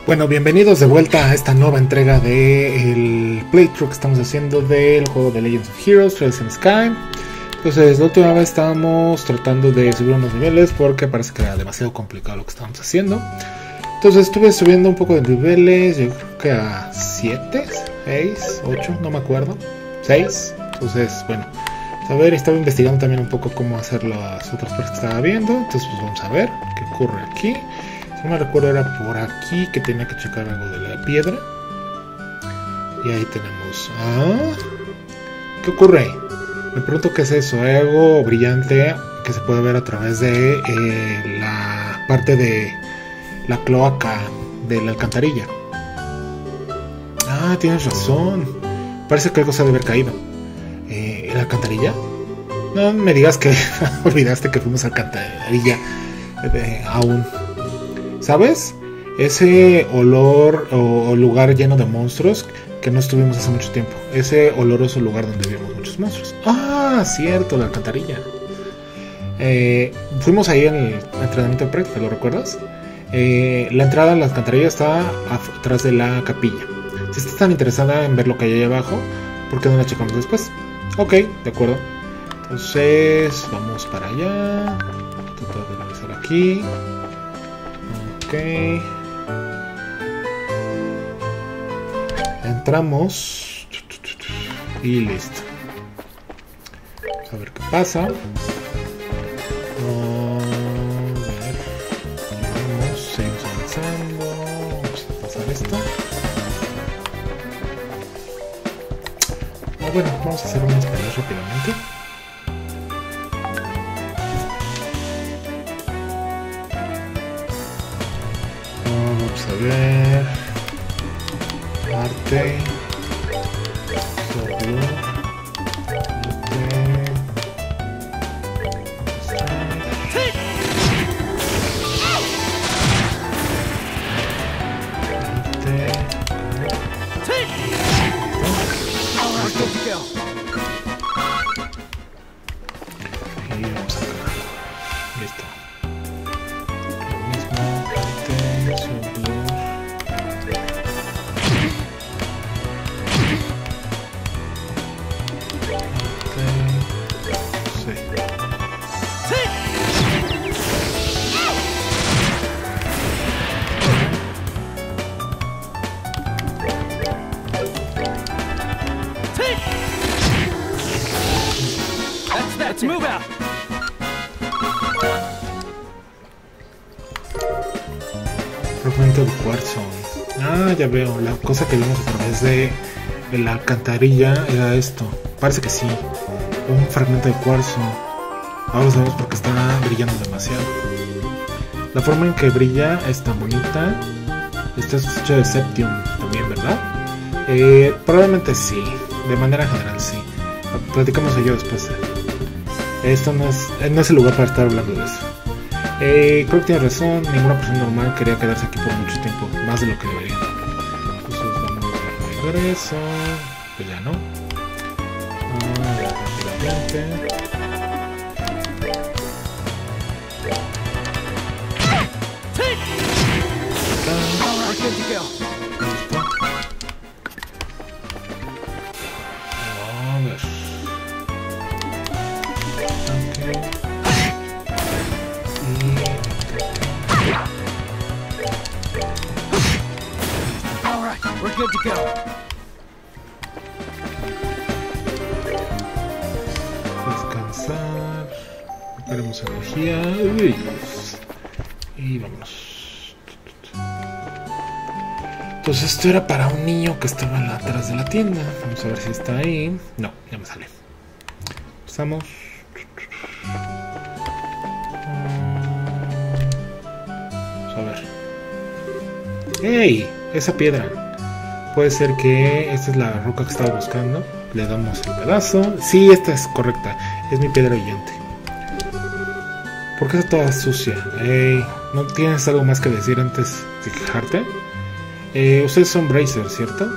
Bueno, bienvenidos de vuelta a esta nueva entrega del playthrough que estamos haciendo del juego de Legends of Heroes, Trails in Sky. Entonces, la última vez estábamos tratando de subir unos niveles porque parece que era demasiado complicado lo que estábamos haciendo. Entonces estuve subiendo un poco de niveles, yo creo que a 7, 6, 8, no me acuerdo, 6. Entonces, bueno, a ver, estaba investigando también un poco cómo hacer las otras cosas que estaba viendo. Entonces, pues vamos a ver qué ocurre aquí. Si no me recuerdo, era por aquí que tenía que checar algo de la piedra. Y ahí tenemos... ¿qué ocurre? Me pregunto qué es eso. Hay algo brillante que se puede ver a través de la parte de la cloaca de la alcantarilla. Tienes razón. Parece que algo se ha de haber caído. ¿La alcantarilla? No me digas que olvidaste que fuimos a alcantarilla aún. ¿Sabes? Ese olor o lugar lleno de monstruos que no estuvimos hace mucho tiempo. Ese oloroso lugar donde vimos muchos monstruos. Cierto, la alcantarilla. Fuimos ahí en el entrenamiento de práctica, ¿lo recuerdas? La entrada a la alcantarilla está atrás de la capilla. Si estás tan interesada en ver lo que hay ahí abajo, ¿por qué no la checamos después? Ok, de acuerdo. Entonces, vamos para allá. Tratar de revisar aquí. Ok. Entramos. Y listo. Vamos a ver qué pasa. A ver. Vamos, seguimos avanzando. Vamos a pasar esto. Bueno, vamos a hacer unas peleas rápidamente. Vamos a ver. Arte. Solo. Y vamos acá. Listo. Lo mismo, arte, solo. Let's move out. Fragmento de cuarzo. Ya veo. La cosa que vimos a través de la alcantarilla era esto. Parece que sí. Un fragmento de cuarzo. Ahora lo sabemos porque está brillando demasiado. La forma en que brilla es tan bonita. Está hecho de Septium también, ¿verdad? Probablemente sí. De manera general sí. Platicamos de ello después. Esto no es el lugar para estar hablando de eso. Creo que tienes razón. Ninguna persona normal quería quedarse aquí por mucho tiempo. Más de lo que debería. Entonces vamos de regreso. Pues ya no. Rápidamente. Good to go. Descansar. Recuperemos energía. Y vámonos. Entonces esto era para un niño que estaba atrás de la tienda. Vamos a ver si está ahí. No, ya me sale. Empezamos. Vamos a ver. ¡Ey! Esa piedra. Puede ser que esta es la roca que estaba buscando. Le damos el pedazo. Sí, esta es correcta. Es mi piedra brillante. ¿Por qué está toda sucia? ¿No tienes algo más que decir antes de quejarte? Ustedes son Bracer, ¿cierto?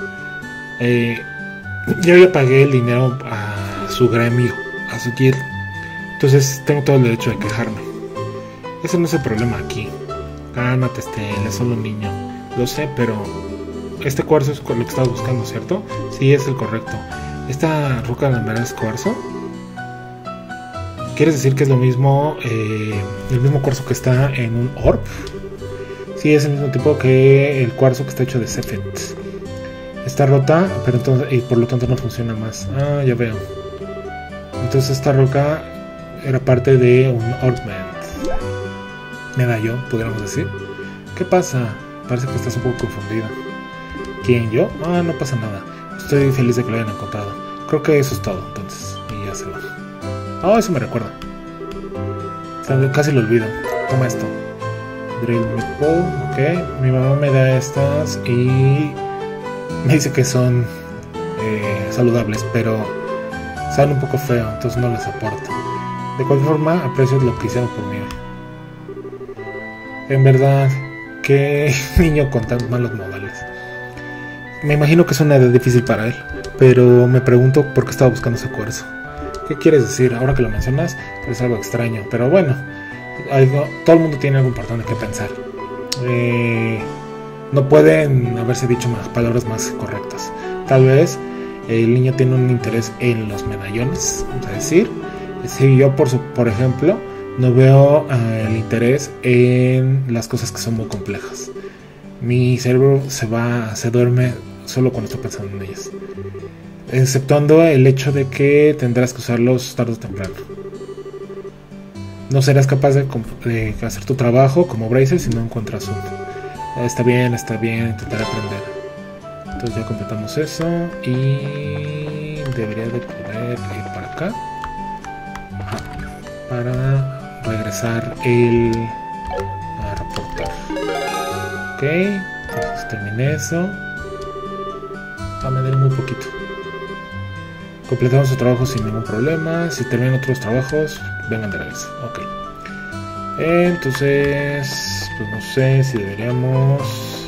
Yo ya pagué el dinero a su gremio, a su guild. Entonces tengo todo el derecho de quejarme. Ese no es el problema aquí. Cálmate, Estela, es solo un niño. Lo sé, pero este cuarzo es lo que estabas buscando, ¿cierto? Sí, es el correcto. ¿Esta roca en verdad es cuarzo? ¿Quieres decir que es lo mismo, el mismo cuarzo que está en un orb? Sí, es el mismo tipo que el cuarzo que está hecho de Zephyr. Está rota, pero entonces, y por lo tanto no funciona más. Ah, ya veo. Entonces esta roca era parte de un Orbment. Medallón, podríamos decir. ¿Qué pasa? Parece que estás un poco confundida. ¿Quién, yo? Ah, no pasa nada. Estoy feliz de que lo hayan encontrado. Creo que eso es todo, entonces. Y ya se va. Oh, eso me recuerda. Casi lo olvido. Toma esto. Drill Meatball, ok. Mi mamá me da estas y me dice que son saludables, pero saben un poco feo, entonces no les soporto. De cualquier forma, aprecio lo que hicieron por mí. En verdad, qué niño con tan malos modales. Me imagino que es una edad difícil para él, pero me pregunto por qué estaba buscando ese cuarzo. ¿Qué quieres decir? Ahora que lo mencionas, es algo extraño, pero bueno, todo el mundo tiene algo importante que pensar. No pueden haberse dicho palabras más correctas. Tal vez el niño tiene un interés en los medallones, vamos a decir. Si yo, por ejemplo, no veo el interés en las cosas que son muy complejas. Mi cerebro se duerme solo cuando estoy pensando en ellas. Exceptuando el hecho de que tendrás que usarlos tarde o temprano. No serás capaz de hacer tu trabajo como Bracer si no encuentras uno. Está bien, intentaré aprender. Entonces ya completamos eso y debería de poder ir para acá. Para regresar a reportar. Ok, entonces terminé eso. Me daré muy poquito. Completamos su trabajo sin ningún problema. Si terminan otros trabajos, vengan de regreso. Ok. Entonces, pues no sé si deberíamos.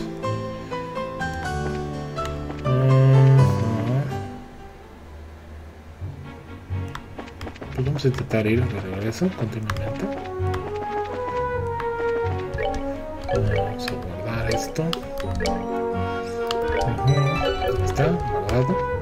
Pues vamos a intentar ir de regreso continuamente. Vamos a guardar esto. Ahí está, guardado.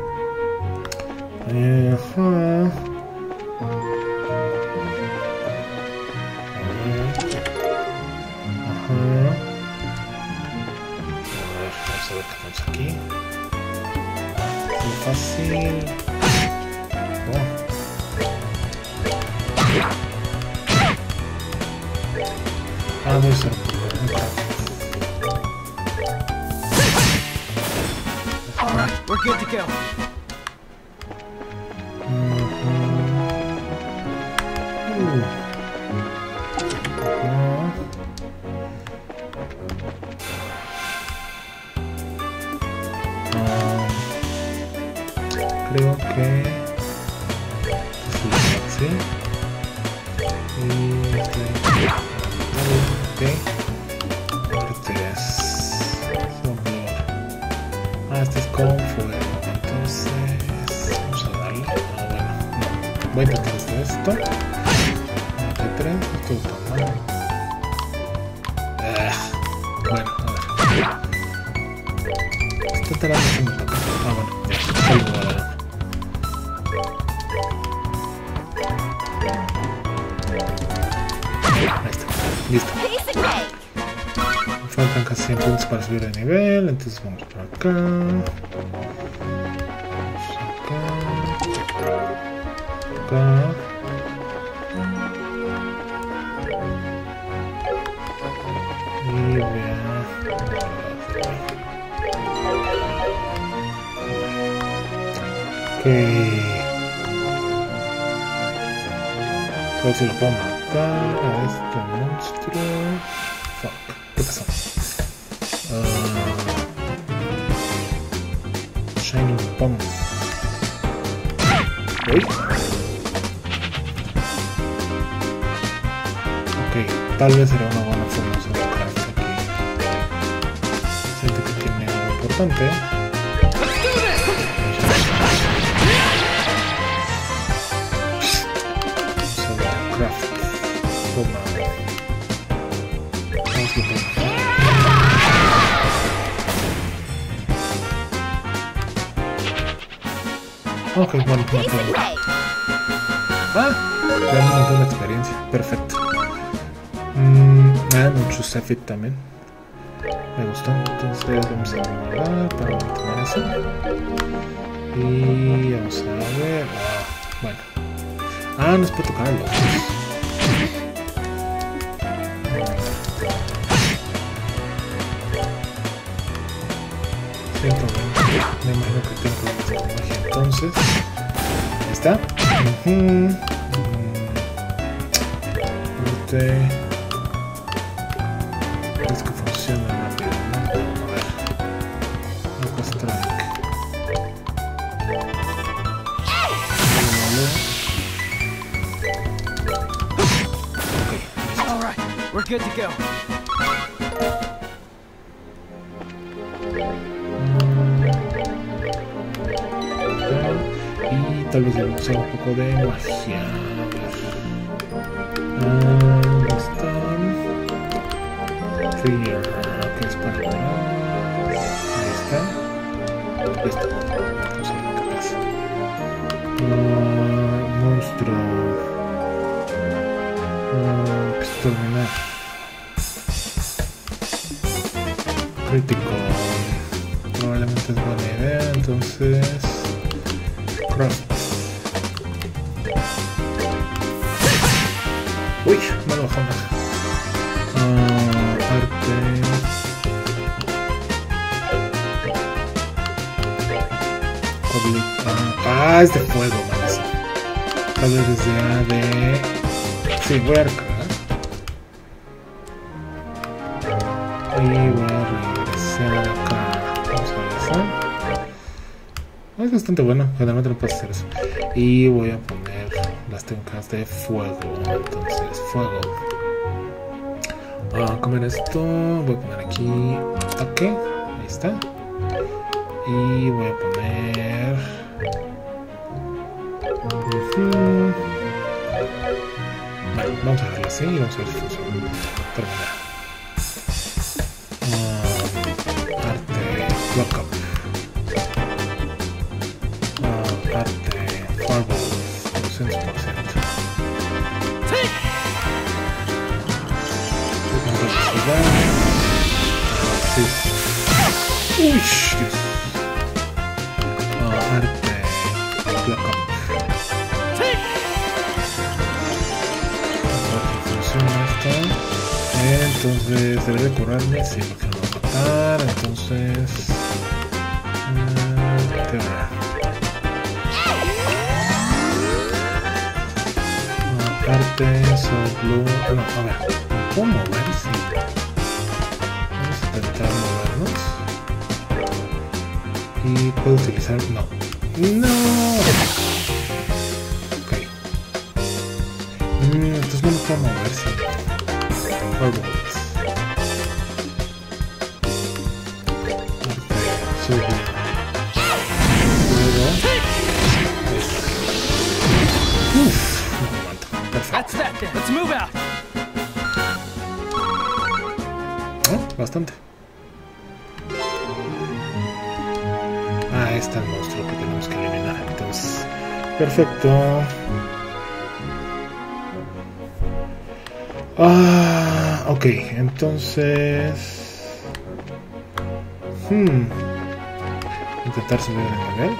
Vamos a ver qué tenemos aquí. Muy fácil. Voy a usar We're good to go. Creo que sí. Y este es con fuego. Entonces vamos a darle. Bueno, voy a intentar hacer esto. 93, esto es todo. Bueno, a ver. Esto te la haciendo tocar. Bueno, ya. Salgo. Ahí está. Listo. Me faltan casi 100 puntos para subir de nivel. Entonces vamos por acá. Acá. Y vea. Ok. A ver si lo puedo matar a este monstruo. Fuck. ¿Qué pasó? Shining Bomb. ¿Veis? Ok, tal vez será una buena forma de usar craft aquí. Siento que tiene algo importante. Ok, bueno, no tengo. Ya un montón de experiencia. Perfecto. Mucho Sefit también. Me gustó. Entonces vamos a guardar para mantener eso. Y vamos a ver. Bueno. Nos puede tocar a los dos. Me imagino que tengo problemas con magia. Entonces, ahí está. Es que funciona rápido, ¿no? A ver. Alcostronic. Alright, we're good to go. Y tal vez debemos usar un poco de magia. ¿Dónde están? Fear, que es para curar. Ahí está. Listo. Vamos a ver lo que pasa. Monstruo. Exterminar. Crítico. Probablemente es buena idea, entonces. Craft. Uy, me lo bajó más. Arte. Es de fuego, man. Tal vez desde A de. Sí, voy a recargar. Y voy a regresar acá. Vamos a regresar. Es bastante bueno, generalmente no puedo hacer eso. Y voy a poner las técnicas de fuego. Entonces, fuego. A comer esto. Voy a poner aquí ataque. Ahí está. Y voy a poner. Vale, vamos a dejarlo así y vamos a ver si funciona. Terminar. Arte. Block up. Arte. Fireball. 200%. Sí. Uy, Dios. Arte. Block up. Funciona esto. Entonces, debería curarme. Sí, porque no va a matar. Entonces. Teoría. Arte, Soul Blue. No, a ver. ¿Puedo mover? Sí. Vamos a intentar movernos. Y puedo utilizar. No. ¡No! Ok. Entonces no me puedo mover, sí. Fireballs. Soul Blue. That's that then. Let's move out. Bastante. Está el monstruo que tenemos que eliminar. Entonces, perfecto. Ok, entonces. Intentar subir el nivel.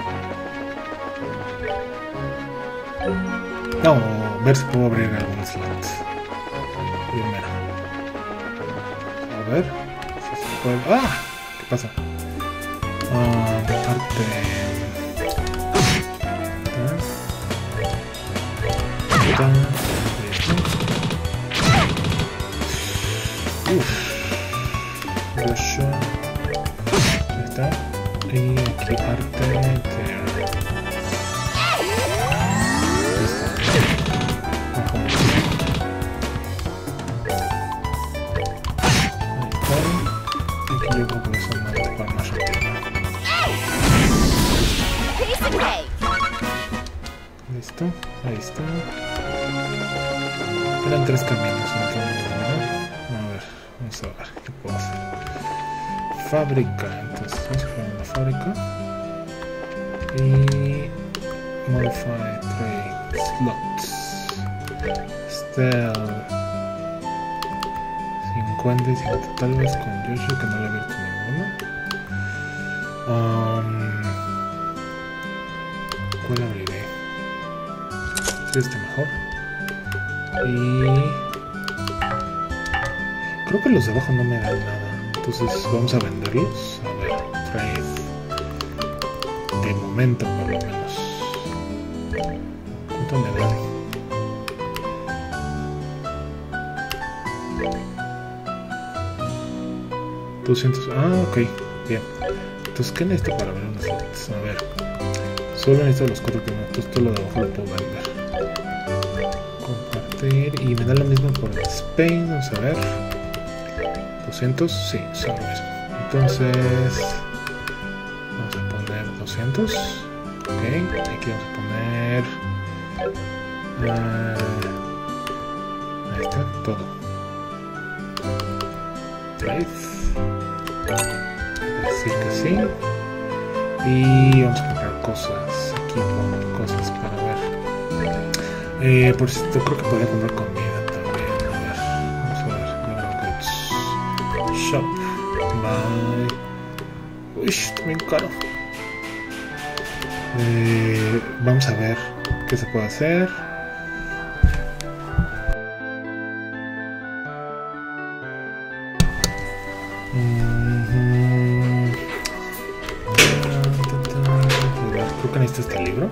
No, ver si puedo abrir algún slot. Primero. A ver si se puede. ¿Qué pasa? Arte. Joshua. Ahí está. Y aquí arte. Yo creo que eso me va a ocupar más rápido. Listo, ahí está. Eran 3 caminos, entonces, ¿no? A ver, vamos a ver qué puedo hacer. Fábrica, entonces vamos a poner una fábrica. Y Modify trade slots. Stealth 50 y 50 tal vez con Yoshi, que no le he abierto ninguno. ¿Cuál abriré? Sí, este mejor. Y creo que los de abajo no me dan nada, entonces vamos a venderlos. A ver, trade de momento por lo menos. ¿Cuánto me dan? Ok, bien. Entonces, ¿qué necesito para ver unos slots? A ver, solo necesito los 4 primeros. Esto lo de abajo lo puedo vender. Compartir. Y me da lo mismo por el Spain. Vamos a ver. 200. Sí, son lo mismo. Entonces, vamos a poner 200. Ok, aquí vamos a poner. Ahí está, todo. Trade. Decir que sí. Y vamos a comprar cosas, equipo, cosas para ver. Por cierto, creo que podría comprar comida también. A ver, vamos a ver. Goods. Shop. Buy. Uy, está bien caro. Vamos a ver qué se puede hacer. Creo que necesito este libro.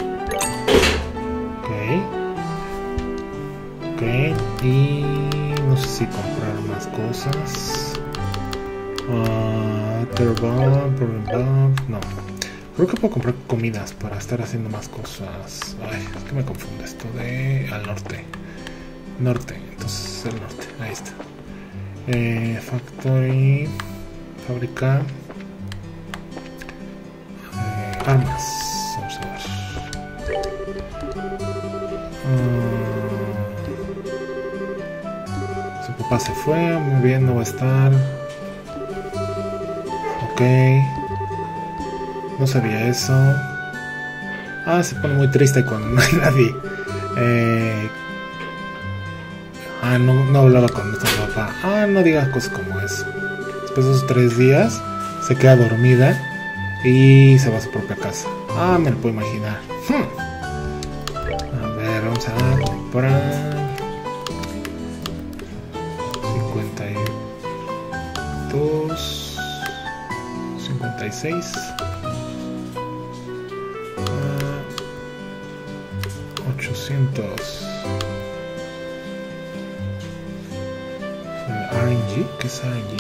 Ok, y no sé si comprar más cosas. No, creo que puedo comprar comidas para estar haciendo más cosas. Ay, es que me confunde esto de al norte. Entonces el norte, ahí está. Factory, fábrica, armas. Vamos a ver. Su papá se fue, muy bien, no va a estar. Ok, no sabía eso. Se pone muy triste cuando no hay nadie. No hablaba con nuestro papá. No digas cosas como eso. Después de esos 3 días se queda dormida y se va a su propia casa. Me lo puedo imaginar. A ver, vamos a comprar 52, 56, 800. RNG, ¿qué es RNG?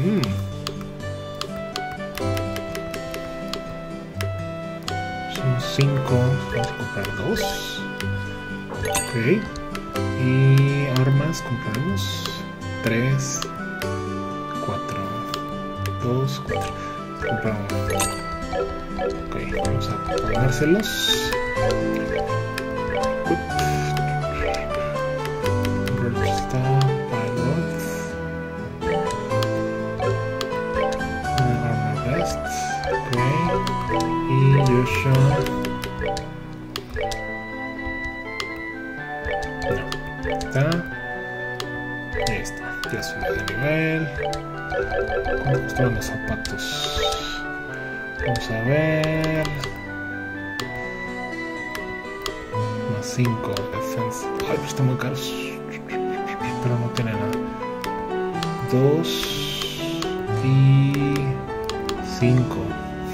Son 5, vamos a comprar 2. Ok, y armas compraremos 3, 4, 2, 4. Compramos. Ok, vamos a ponérselos. Ahí está, ya subió de nivel. ¿Cuánto costaron los zapatos? Vamos a ver. Más 5 defensa. Pero están muy caros. Pero no tiene nada. 2 y 5.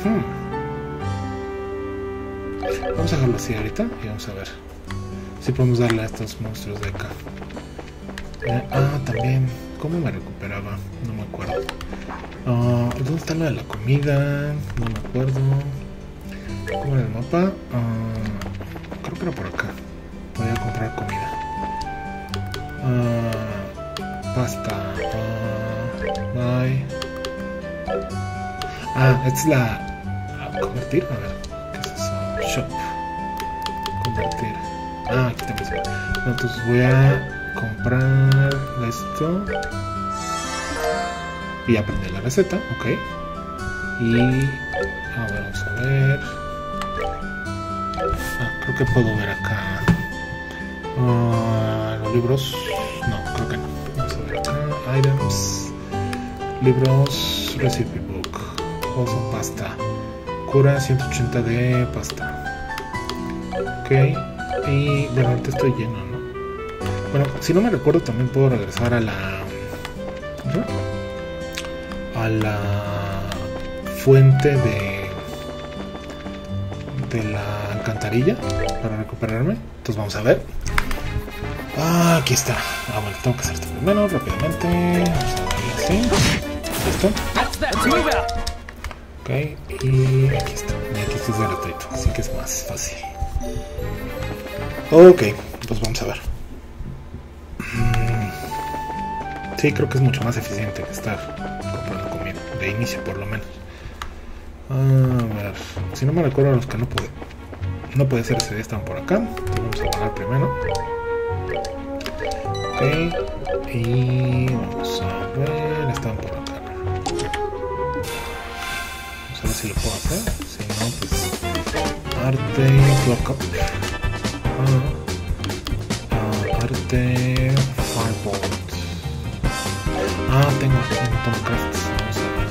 Vamos a dejarlo así ahorita y vamos a ver si podemos darle a estos monstruos de acá. También, ¿cómo me recuperaba? No me acuerdo. ¿Dónde está lo de la comida? No me acuerdo. ¿Cómo era el mapa? Creo que era por acá. Voy a comprar comida. Pasta. Bye. Esta es la... ¿Convertir? A ver, ¿qué es eso? Shop. Convertir. Aquí también. Entonces voy a comprar esto y aprender la receta. Ok. Y ahora vamos a ver. Creo que puedo ver acá. Los libros. No, creo que no. Vamos a ver acá. Items. Libros. Recipe book. Oso pasta. Cura 180 de pasta. Ok. Y bueno, ahorita estoy lleno, ¿no? Bueno, si no me recuerdo, también puedo regresar a la. A la fuente de la alcantarilla para recuperarme. Entonces vamos a ver. Aquí está. Bueno, tengo que hacer esto primero rápidamente. Vamos a darle así. Listo. Ok, y aquí está. Y aquí esto es gratuito, así que es más fácil. Ok, pues vamos a ver. Sí, creo que es mucho más eficiente que estar comprando comida, de inicio por lo menos. A ver, si no me recuerdo, los que no puede ser ese día están por acá. Entonces vamos a guardar primero. Ok, y vamos a ver, están por acá. Vamos a ver si lo puedo hacer. Si no, pues arte, clock up. Arte, firebolt. Tengo un montón de crafts. Vamos a ver.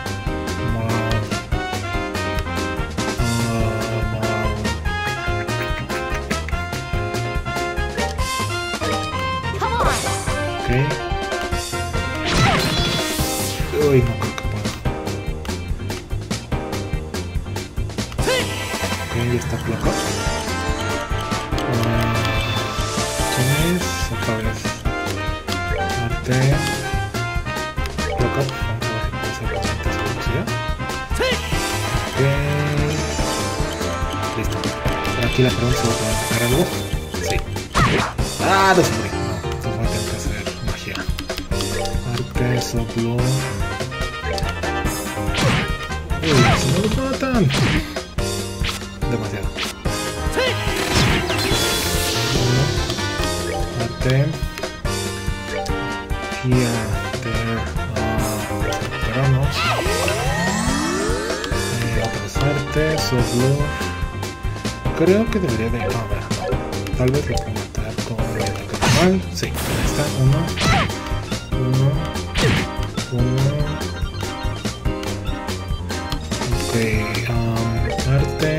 Ok. Uy, no creo que pueda. Ok, ya está placa. ¿Quién es? Otra vez. Arte. Placa. Vamos a ver si puede ser con velocidad. Ok. Listo. Aquí la pregunta se va a poder hacer algo. Sí. No se morí. Entonces voy a tener que hacer magia. Arte, soplo. Uy, si no lo matan. Demasiado. Arte. Recuperamos. Otra vez arte, soplo. Creo que debería de... no. Tal vez lo puedo matar con el ataque normal. Sí, ahí está. Uno. Ok, arte.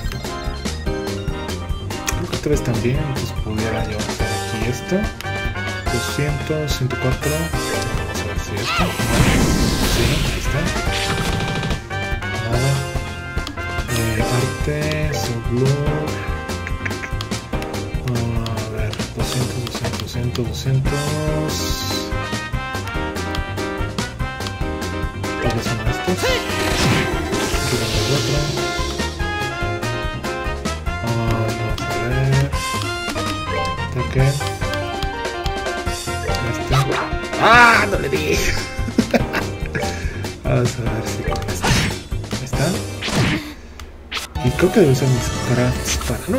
Creo que 3 también. Entonces pudiera yo hacer aquí esto. 200, 104. Vamos a ver si esto. Sí, ahí está. Nada. Arte, soplo. A ver, 200. Tal vez son estos. Aquí tengo otro. Vamos a ver. Toque. No le di. Vamos a ver si con esto. Ahí está. Y creo que debe usar mis crafts para... ¡No!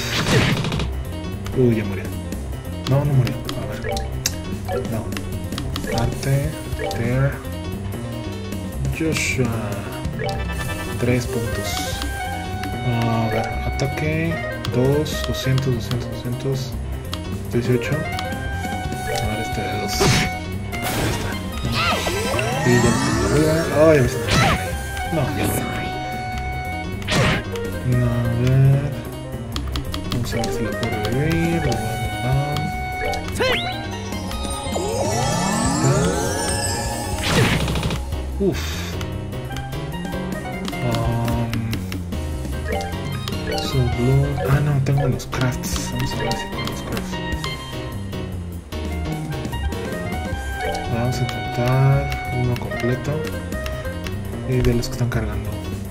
Ya murió. No murió. A ver. No. Arte. There. Joshua. 3 puntos. A ver. Ataque. 2. 200. 18. A ver, este de 2. Ahí está. Y ya lo tengo arriba. Ya me está. No, ya lo no, a ver. Vamos a ver si lo puedo revivir. No tengo los crafts. Vamos a ver si tengo los crafts. Vamos a intentar uno completo. Y de los que están cargando.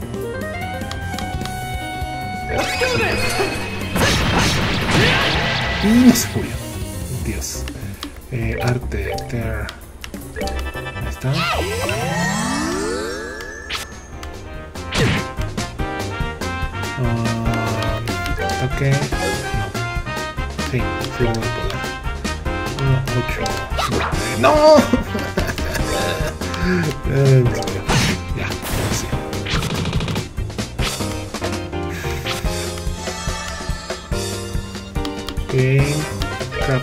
No se murió. Dios. Arte, Ter. Ahí está. Ataque. No. Sí, sí lo voy a poder. 8. ¡No! Ya, sí.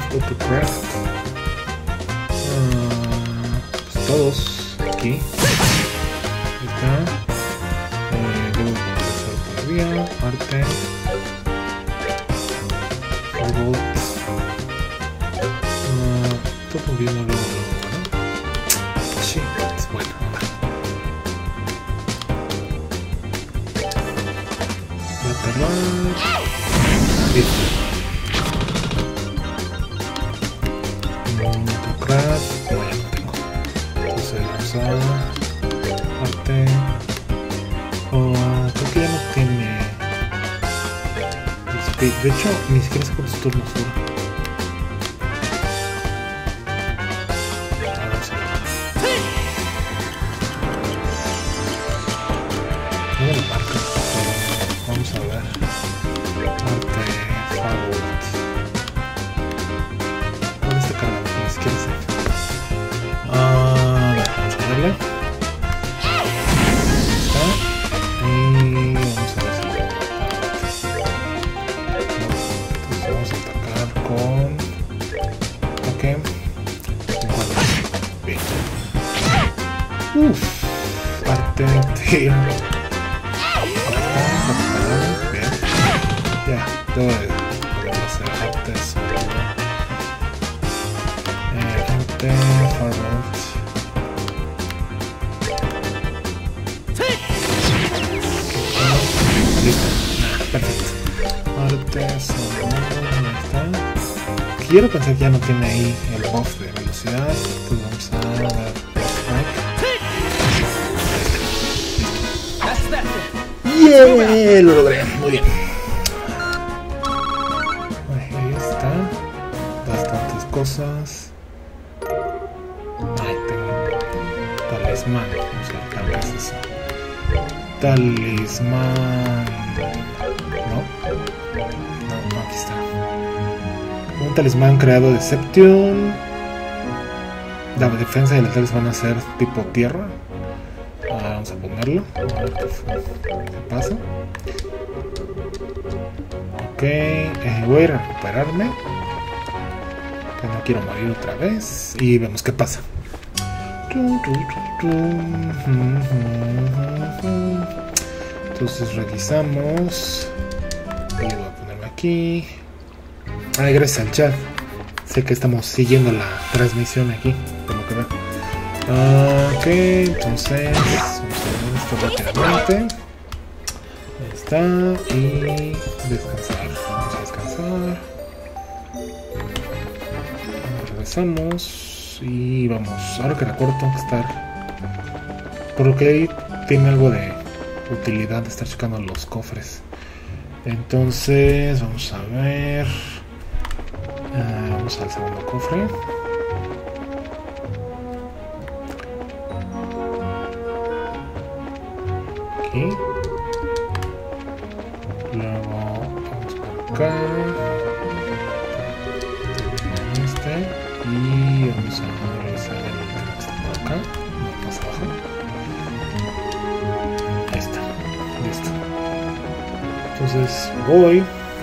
Autocraft. Pues todos aquí. Ahí está. Debo empezar todavía. Arte. Firebolt. Todo bien luego, ¿no? Sí, es bueno. Listo. Autocraft. No, ya no tengo. Entonces vamos a arte. Creo que ya no tiene speed. De hecho, ni siquiera sé cuántos turnos dura. Vamos a ver. No me lo marca, pero vamos a ver. Arte, Firebolt. ¿Dónde está cargando? Ni siquiera sé. A ver, vamos a verle. Está. Y vamos a ver si entonces vamos a atacar con ataque 50. Bien. Arte, tío. Bien. Ya, todo podemos hacer artes. Arte, Firebolt. Listo. Perfecto. Artes, ahí está. Quiero pensar que ya no tiene ahí el buff de velocidad. Entonces vamos a dar strike. ¡Yeah! Lo logré. Muy bien. Ahí está. Bastantes cosas. Ahí tengo talismán. Vamos a ver qué es eso. Talismán. No, aquí está. Un talismán creado de Septium. La defensa y el ataque van a ser tipo tierra. Vamos a ponerlo. A ver qué pasa. Ok, voy a recuperarme. Que no quiero morir otra vez. Y vemos qué pasa. Entonces revisamos. Y voy a ponerme aquí. Ay, gracias al chat. Sé que estamos siguiendo la transmisión aquí, por lo que veo. Ok, entonces vamos a ver esto rápidamente. Ahí está. Y descansar. Vamos a descansar. Regresamos. Y vamos. Ahora que recuerdo tengo que estar. Por lo que ahí tiene algo de utilidad de estar checando los cofres. Entonces vamos a ver. Vamos al segundo cofre. Aquí. Luego vamos por acá. Y vamos a revisar el que está por acá. Más abajo. Ahí está. Listo. Entonces voy.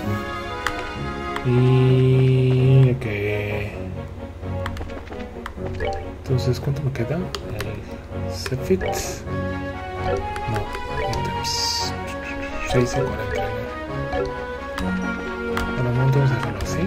Y ok. Entonces, ¿cuánto me queda? El Sefit. No, ítems 6 y 49. Por el momento vamos a dejarlo así.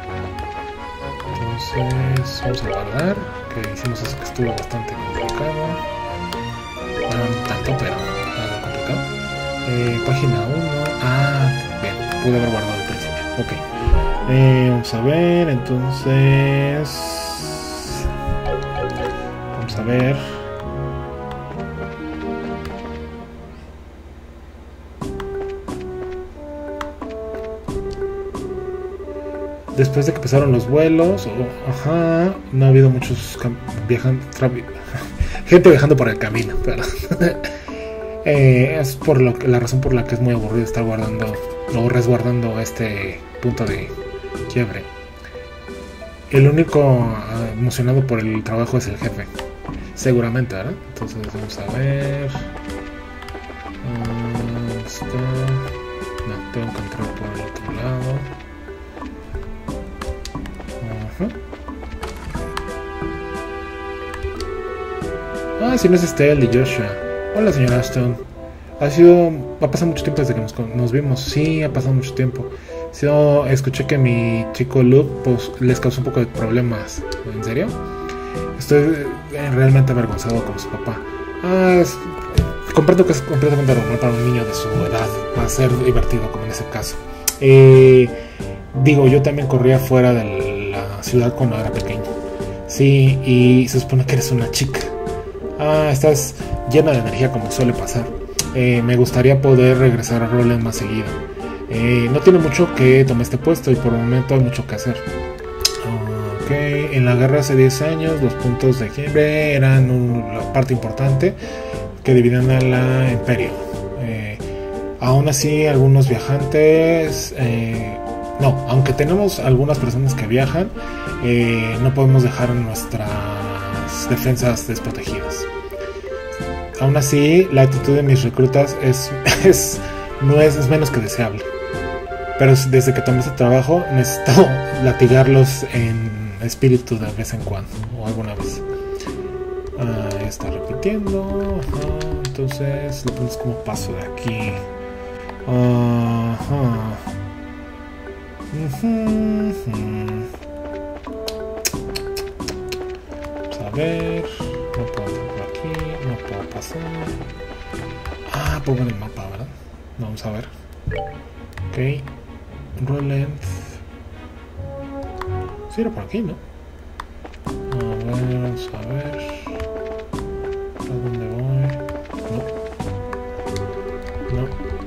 Entonces vamos a guardar. Que hicimos eso que estuvo bastante complicado. Bueno, no tanto, pero algo complicado. Página 1. Ah, bien, pude haber guardado al principio. Ok. Vamos a ver, entonces. Vamos a ver. Después de que empezaron los vuelos, no ha habido muchos gente viajando por el camino, pero es por la razón por la que es muy aburrido estar guardando o resguardando este punto de quiebre. El único emocionado por el trabajo es el jefe, seguramente, ¿verdad? Entonces vamos a ver. No, tengo que entrar por el otro lado. Ah, si no es Estelle y Joshua. Hola, señora Ashton. Ha pasado mucho tiempo desde que nos vimos. Sí, ha pasado mucho tiempo. Escuché que mi chico Luke pues, les causó un poco de problemas. ¿En serio? Estoy realmente avergonzado con su papá. Comprendo que es completamente normal para un niño de su edad. Va a ser divertido como en ese caso. Digo, yo también corría fuera de la ciudad cuando era pequeño. Sí, y se supone que eres una chica. Estás llena de energía como suele pasar. Me gustaría poder regresar a Roland más seguido. No tiene mucho que tomar este puesto y por el momento hay mucho que hacer. En la guerra hace 10 años los puntos de quiebre eran una parte importante que dividían al imperio. Aún así algunos viajantes... no, aunque tenemos algunas personas que viajan, no podemos dejar nuestras defensas desprotegidas. Aún así, la actitud de mis reclutas es menos que deseable. Pero desde que tomé este trabajo, necesito latigarlos en espíritu de vez en cuando, o alguna vez. Está repitiendo. Entonces, lo pones como paso de aquí. Vamos a ver. No puedo entrar por aquí. No puedo pasar. Puedo ver el mapa, ¿verdad? Vamos a ver. Ok. Roll length. Sí, era por aquí, ¿no? Vamos a ver. ¿A dónde voy? No.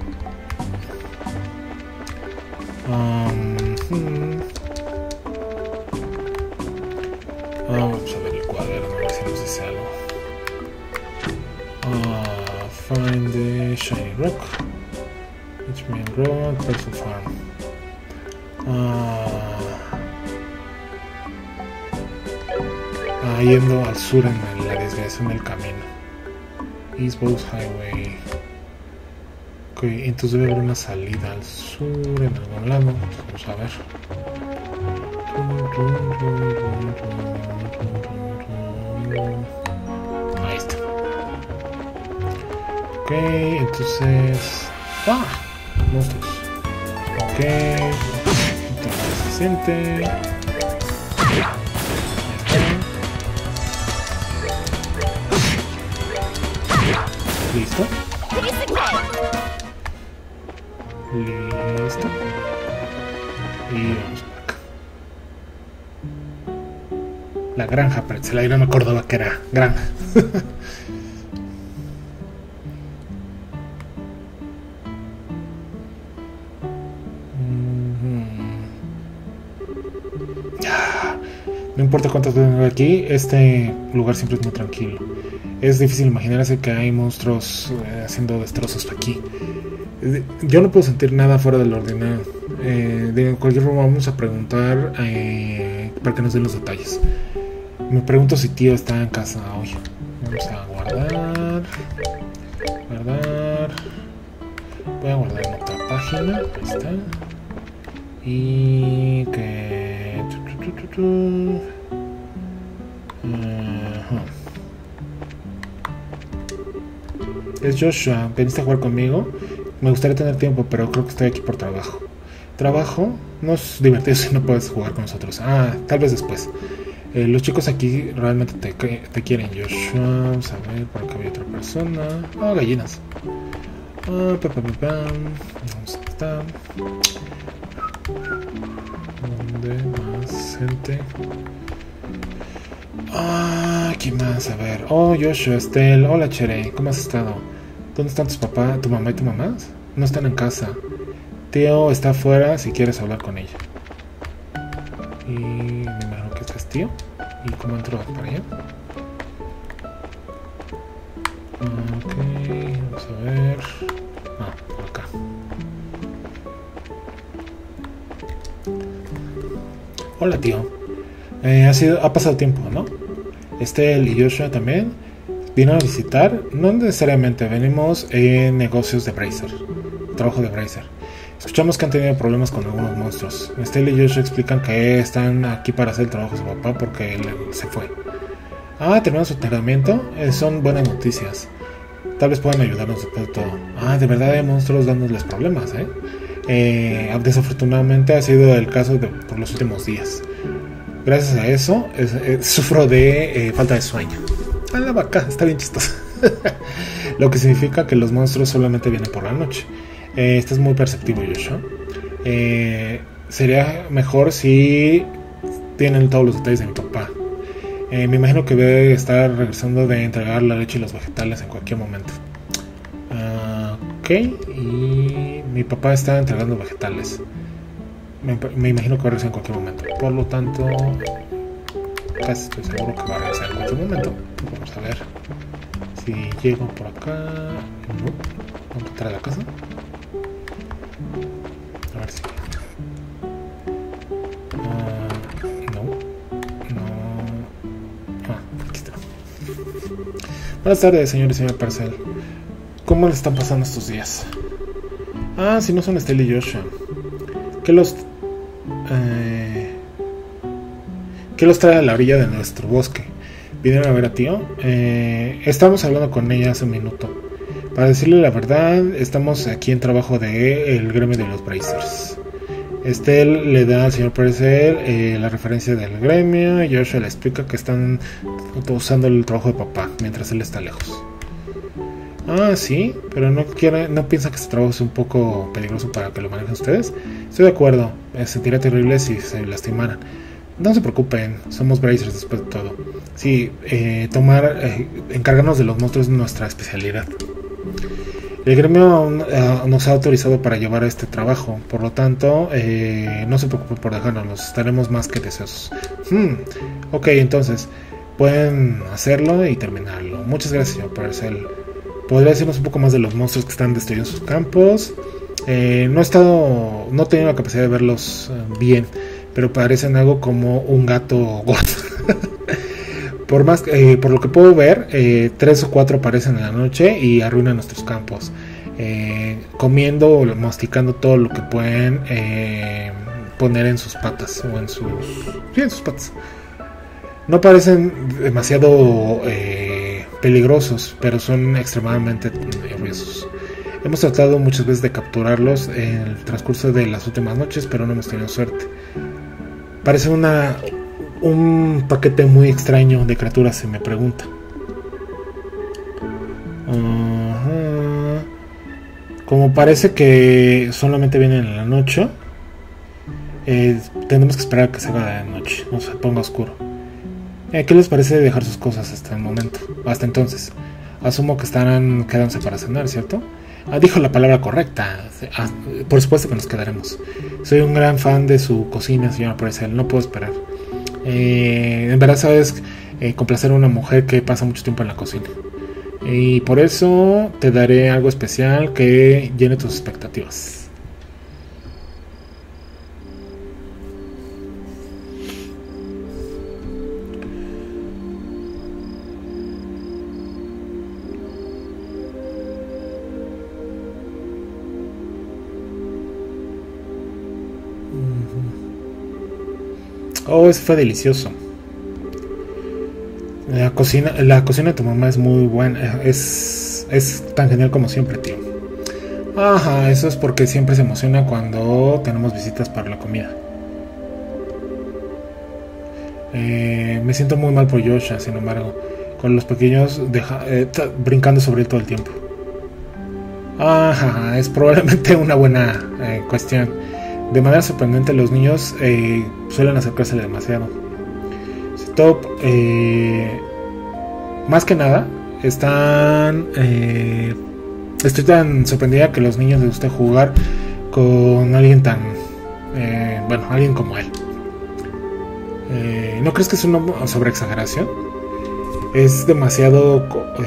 Vamos a ver el cuaderno, a ver si nos dice algo. Find the shiny rock. Richmond Road, Person Farm. Yendo al sur en la desviación del camino. East Bowes Highway. Ok, entonces debe haber una salida al sur en algún lado. Vamos a ver. Ahí está. Ok, entonces... monstruos. Ok. Suficiente. Listo. Listo. Y vamos por acá. La granja pretzel. Ahí no me acordaba que era granja. No importa cuántas veces vengo aquí, este lugar siempre es muy tranquilo. Es difícil imaginarse que hay monstruos haciendo destrozos aquí. Yo no puedo sentir nada fuera del ordinario. De cualquier forma vamos a preguntar para que nos den los detalles. Me pregunto si tío está en casa hoy. Vamos a guardar. Voy a guardar en otra página. Ahí está. Y que... Es Joshua, ¿veniste a jugar conmigo? Me gustaría tener tiempo, pero creo que estoy aquí por trabajo. ¿Trabajo? No es divertido si no puedes jugar con nosotros. Tal vez después. Los chicos aquí realmente te quieren, Joshua. Vamos a ver, por acá hay otra persona. Gallinas. Vamos a estar. ¿Dónde más gente? ¿Quién más? A ver. Joshua, Estelle. Hola, Chere. ¿Cómo has estado? ¿Dónde están tus papás, tu mamá y tu mamá? No están en casa. Tío está afuera si quieres hablar con ella. Y me imagino que este es tío. ¿Y cómo entro para allá? Ok, vamos a ver. Por acá. Hola, tío. Ha pasado tiempo, ¿no? Estelle y Joshua también vinieron a visitar. No necesariamente, venimos en negocios de Bracer, trabajo de Bracer. Escuchamos que han tenido problemas con algunos monstruos. Estelle y Joshua explican que están aquí para hacer el trabajo de su papá porque él se fue. Terminó su entrenamiento. Son buenas noticias. Tal vez puedan ayudarnos después de todo. De verdad hay monstruos dándoles problemas, desafortunadamente ha sido el caso por los últimos días. Gracias a eso sufro de falta de sueño. La vaca, está bien chistosa. Lo que significa que los monstruos solamente vienen por la noche. Estás muy perceptivo, Joshua. Sería mejor si tienen todos los detalles de mi papá. Me imagino que debe estar regresando de entregar la leche y los vegetales en cualquier momento. Ok, y mi papá está entregando vegetales. Me imagino que va a regresar en cualquier momento. Por lo tanto, casi estoy seguro que va a regresar en cualquier momento. Vamos a ver si llego por acá. No, vamos a entrar a la casa. A ver si. Aquí está. Buenas tardes, señor y señora Parcel. ¿Cómo le están pasando estos días? Si no son Estelle y Joshua. ¿Qué los trae a la orilla de nuestro bosque? ¿Vinieron a ver a tío? Estábamos hablando con ella hace un minuto. Para decirle la verdad, estamos aquí en trabajo del gremio de los Bracers. Estelle le da al señor Parcel la referencia del gremio y Joshua le explica que están usando el trabajo de papá mientras él está lejos. Sí, pero no piensa que este trabajo es un poco peligroso para que lo manejen ustedes. Estoy de acuerdo, sentiría terrible si se lastimaran. No se preocupen, somos Bracers después de todo. Sí, encargarnos de los monstruos es nuestra especialidad. El gremio nos ha autorizado para llevar este trabajo, por lo tanto, no se preocupen por dejarnos, estaremos más que deseosos. Ok, entonces, pueden hacerlo y terminarlo. Muchas gracias, señor Parcel. ¿Podría decirnos un poco más de los monstruos que están destruyendo sus campos? No he tenido la capacidad de verlos bien, pero parecen algo como un gato gordo. Por lo que puedo ver, 3 o 4 aparecen en la noche y arruinan nuestros campos, comiendo o masticando todo lo que pueden poner en sus patas o en sus patas. No parecen demasiado peligrosos, pero son extremadamente ruidosos. Hemos tratado muchas veces de capturarlos en el transcurso de las últimas noches, pero no hemos tenido suerte. Parece un paquete muy extraño de criaturas, se me pregunta. Como parece que solamente vienen en la noche, tenemos que esperar a que se haga de noche, o se ponga oscuro. ¿Qué les parece dejar sus cosas hasta el momento? Hasta entonces. Asumo que estarán quedándose para cenar, ¿cierto? Dijo la palabra correcta. Por supuesto que nos quedaremos. Soy un gran fan de su cocina, señora Parcel. No puedo esperar. En verdad sabes complacer a una mujer que pasa mucho tiempo en la cocina. Y por eso te daré algo especial que llene tus expectativas. Eso fue delicioso. La cocina de tu mamá es muy buena. Es tan genial como siempre, tío. Eso es porque siempre se emociona cuando tenemos visitas para la comida. Me siento muy mal por Joshua, sin embargo, con los pequeños brincando sobre él todo el tiempo. Es probablemente una buena cuestión. De manera sorprendente, los niños suelen acercársele demasiado. Top, más que nada, estoy tan sorprendida que los niños les gusta jugar con alguien alguien como él. ¿No crees que es una sobreexageración? Es demasiado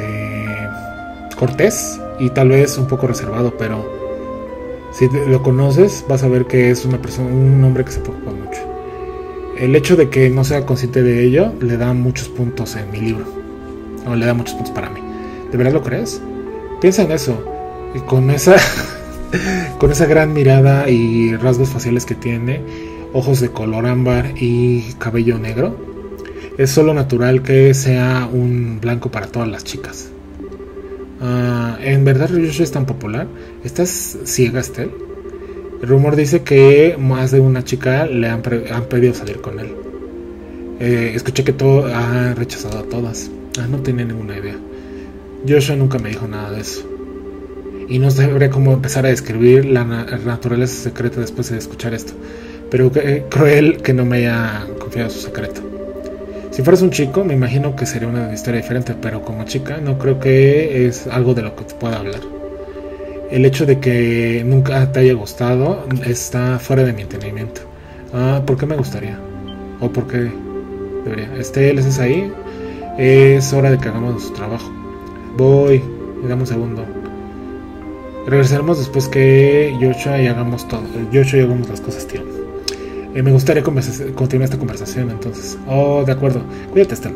cortés y tal vez un poco reservado, pero si lo conoces, vas a ver que es un hombre que se preocupa mucho. El hecho de que no sea consciente de ello le da muchos puntos en mi libro. O le da muchos puntos para mí. ¿De verdad lo crees? Piensa en eso. Y con esa gran mirada y rasgos faciales que tiene, ojos de color ámbar y cabello negro, Es solo natural que sea un blanco para todas las chicas. ¿En verdad Ryusha es tan popular? ¿Estás ciega, Estel? El rumor dice que más de una chica le han pedido salir con él. Escuché que todo ha rechazado a todas. No tenía ninguna idea. Joshua nunca me dijo nada de eso. Y no sabré cómo empezar a describir la naturaleza secreta después de escuchar esto. Pero cruel que no me haya confiado su secreto. Si fueras un chico, me imagino que sería una historia diferente, pero como chica no creo que es algo de lo que te pueda hablar. El hecho de que nunca te haya gustado está fuera de mi entendimiento. ¿Por qué me gustaría? ¿O por qué debería? Estel, ¿estás ahí? Es hora de que hagamos nuestro trabajo. Voy, dame un segundo. Regresaremos después que Joshua y hagamos todo. Joshua y hagamos las cosas, tío. Me gustaría continuar esta conversación, entonces. De acuerdo. Cuídate, Estel.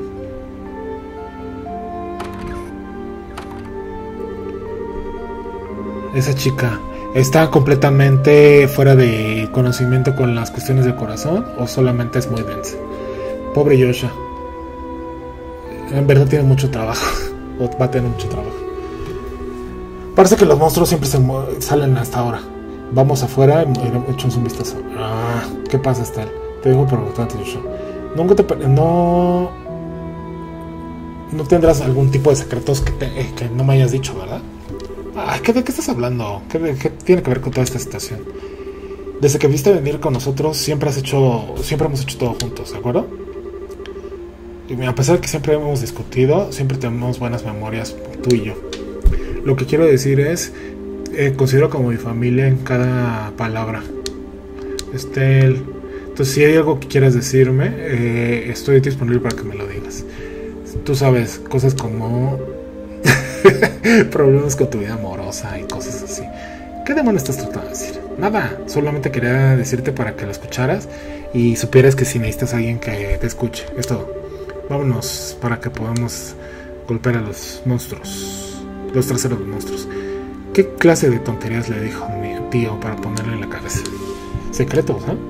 Esa chica está completamente fuera de conocimiento con las cuestiones del corazón o solamente es muy densa. Pobre Joshua. En verdad tiene mucho trabajo. O va a tener mucho trabajo. Parece que los monstruos siempre salen hasta ahora. Vamos afuera y echamos un vistazo. ¿Qué pasa, Estel? Te digo preguntante, Joshua. No tendrás algún tipo de secretos que no me hayas dicho, ¿verdad? ¿De qué estás hablando? ¿Qué tiene que ver con toda esta situación? Desde que viste venir con nosotros siempre hemos hecho todo juntos, ¿de acuerdo? Y a pesar de que siempre hemos discutido, siempre tenemos buenas memorias, tú y yo. Lo que quiero decir es, considero como mi familia en cada palabra. Estel, entonces si hay algo que quieras decirme, estoy disponible para que me lo digas. Tú sabes, cosas como problemas con tu vida amorosa y cosas así. ¿Qué demonios estás tratando de decir? Nada, solamente quería decirte para que lo escucharas y supieras que si necesitas a alguien que te escuche. Es todo. Vámonos para que podamos golpear a los monstruos, los traseros de los monstruos. ¿Qué clase de tonterías le dijo mi tío para ponerle en la cabeza? Secretos, ¿eh?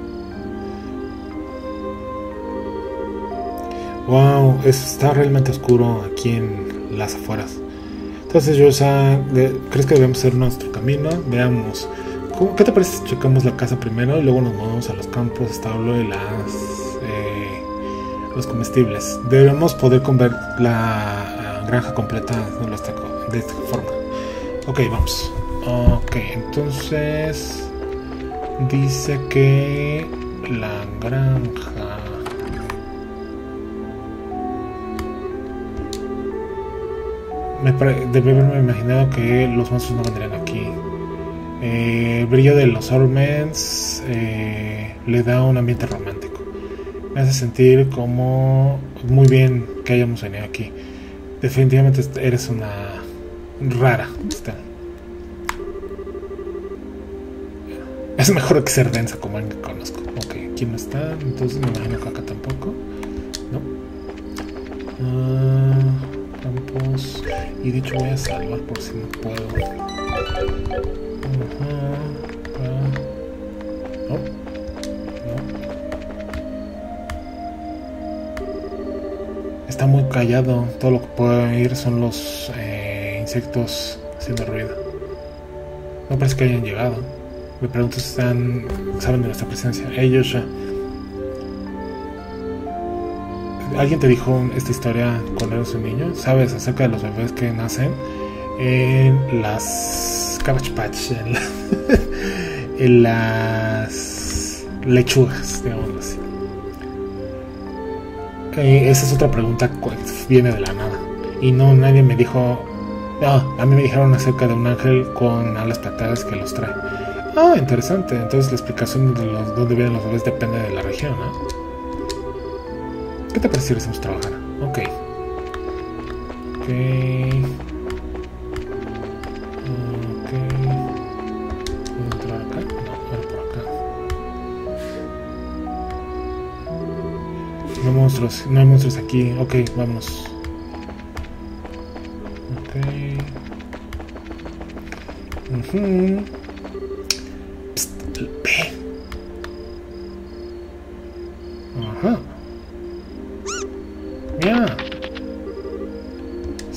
Wow, está realmente oscuro aquí en las afueras. Entonces, ¿crees que debemos hacer nuestro camino? Veamos. ¿Qué te parece si checamos la casa primero y luego nos movemos a los campos, establo y los comestibles? Debemos poder ver la granja completa de esta forma. Ok, vamos. Ok, entonces dice que la granja. Debe haberme imaginado que los monstruos no vendrían aquí. El brillo de los ornaments le da un ambiente romántico. Me hace sentir como muy bien que hayamos venido aquí. Definitivamente eres una rara. Es mejor que ser densa como alguien que conozco. Ok, aquí no está. Entonces me imagino que acá tampoco. No. Campos. Y dicho voy a salvar por si no puedo. No. Está muy callado. Todo lo que puedo oír son los insectos haciendo ruido. No parece que hayan llegado. Me pregunto si saben de nuestra presencia. Joshua, ¿alguien te dijo esta historia cuando eras un niño? ¿Sabes acerca de los bebés que nacen en las Cabbage Patch, en las lechugas, digamos así? Esa es otra pregunta que viene de la nada. Y no, nadie me dijo. No, a mí me dijeron acerca de un ángel con alas plateadas que los trae. Interesante. Entonces la explicación de dónde vienen los bebés depende de la región, ¿no? ¿Qué te parece si hacemos trabajar? Ok. ¿Puedo entrar acá? No, era por acá. No hay monstruos aquí. Ok, vámonos. Ok. Psst, ve. Ajá.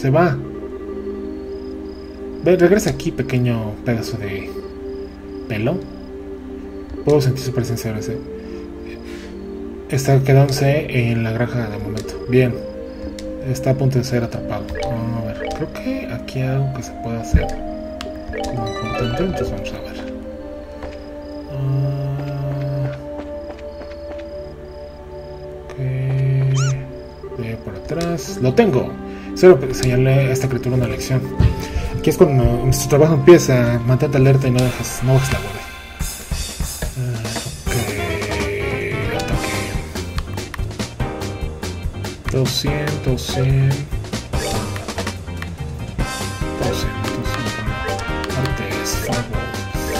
Se va. Ve, regresa aquí, pequeño pedazo de pelo. Puedo sentir su presencia ahora, ¿sí? Está quedándose en la granja de momento. Bien. Está a punto de ser atrapado. A ver, creo que aquí hay algo que se puede hacer como importante. Entonces vamos a ver. Ok. Voy por atrás. ¡Lo tengo! Solo señalé a esta criatura una lección. Aquí es cuando nuestro trabajo empieza. Mantente alerta y no dejes la guardia. Ok. Ataque. 200, 100. 200. Artes, fireballs.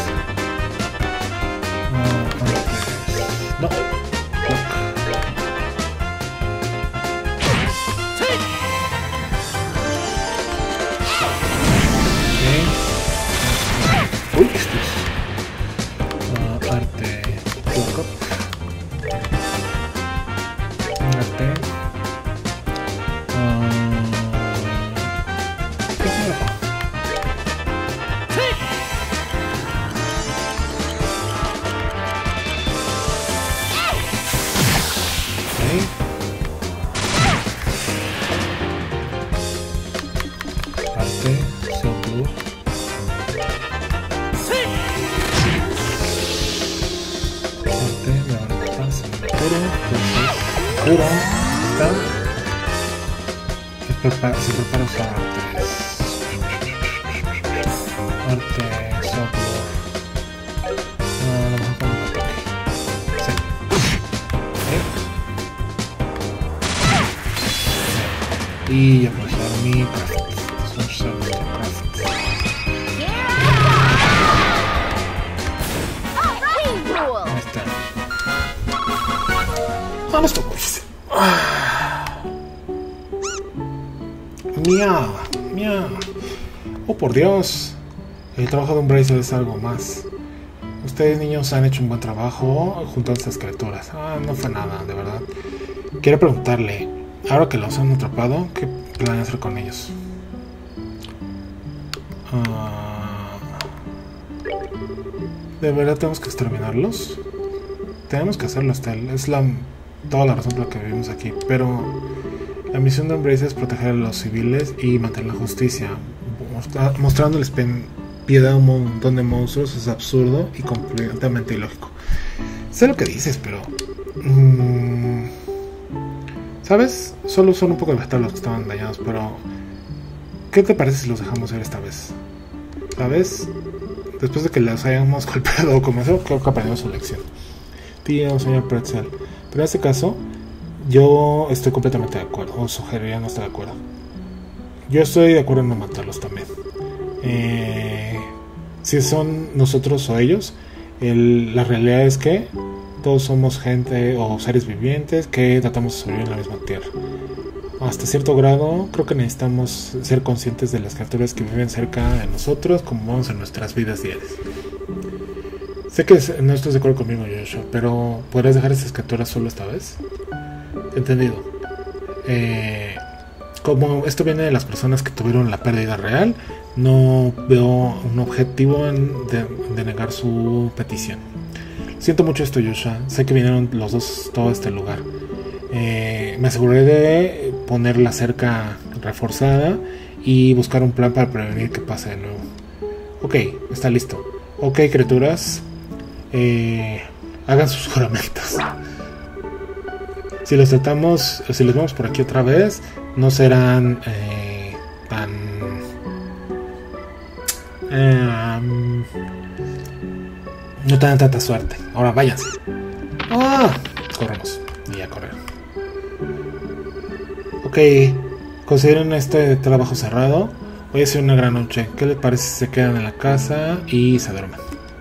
Artes. No. Uy, esto es arte walk-up. Arte. ¿Qué es eso? Arte, self-blue. Cura, está. Se prepara usar artes. Arte, software. A lo mejor con un ataque. Sí. Y ya puedo usar mi craft. Vamos a usar nuestro craft. Ahí está. Vamos con pues. Miau, miau. Oh, por Dios. El trabajo de un bracer es algo más. Ustedes, niños, han hecho un buen trabajo junto a estas criaturas. No fue nada, de verdad. Quiero preguntarle, ahora que los han atrapado, ¿qué planean hacer con ellos? ¿De verdad tenemos que exterminarlos? Tenemos que hacerlo, Estel. Es toda la razón por la que vivimos aquí. Pero la misión de Embrace es proteger a los civiles y mantener la justicia. Mostrándoles piedad a un montón de monstruos es absurdo y completamente ilógico. Sé lo que dices, pero... ¿sabes? Solo son un poco de vegetales los que estaban dañados, pero... ¿qué te parece si los dejamos ir esta vez? ¿Sabes? Después de que los hayamos golpeado como eso, creo que aprendimos su lección. Tío, señor Pretzel. Pero en este caso, yo estoy completamente de acuerdo. O sugeriría no estar de acuerdo. Yo estoy de acuerdo en no matarlos también. Si son nosotros o ellos, la realidad es que todos somos gente o seres vivientes que tratamos de sobrevivir en la misma tierra. Hasta cierto grado, creo que necesitamos ser conscientes de las criaturas que viven cerca de nosotros, como vamos en nuestras vidas diarias. Sé que no estás de acuerdo conmigo, Joshua, pero ¿podrías dejar esas criaturas solo esta vez? Entendido. Como esto viene de las personas que tuvieron la pérdida real, no veo un objetivo de negar su petición. Siento mucho esto, Joshua. Sé que vinieron los dos todo este lugar. Me aseguré de poner la cerca reforzada y buscar un plan para prevenir que pase de nuevo. Ok, está listo. Ok, criaturas, hagan sus juramentos. Si los tratamos, si los vemos por aquí otra vez, no serán no tengan tanta suerte. Ahora váyanse. Corremos. Y a correr. Ok, consideren este trabajo cerrado. Hoy ha sido una gran noche. ¿Qué les parece si se quedan en la casa y se duermen?